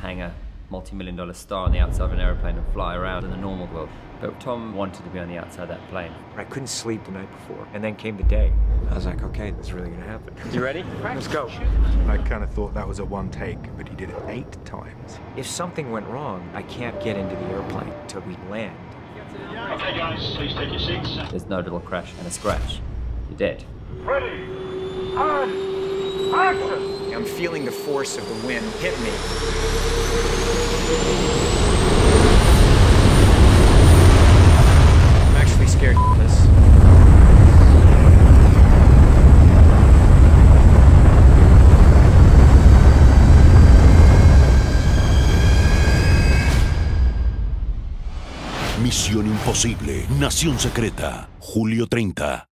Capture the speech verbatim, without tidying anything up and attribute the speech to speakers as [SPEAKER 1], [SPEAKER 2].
[SPEAKER 1] hang a multi-million dollar star on the outside of an airplane and fly around in the normal world. But Tom wanted to be on the outside of that plane.
[SPEAKER 2] I couldn't sleep the night before, and then came the day. I was like, okay, this is really gonna happen.
[SPEAKER 1] You ready?
[SPEAKER 2] Let's go.
[SPEAKER 3] I kind of thought that was a one take, but he did it eight times.
[SPEAKER 2] If something went wrong, I can't get into the airplane till we land.
[SPEAKER 4] Okay, guys, please take your seats.
[SPEAKER 1] There's no little crash and a scratch. You're dead.
[SPEAKER 4] Ready, and action!
[SPEAKER 2] I'm feeling the force of the wind hit me. I'm actually scared of this.
[SPEAKER 5] Misión Imposible, Nación Secreta, julio treinta.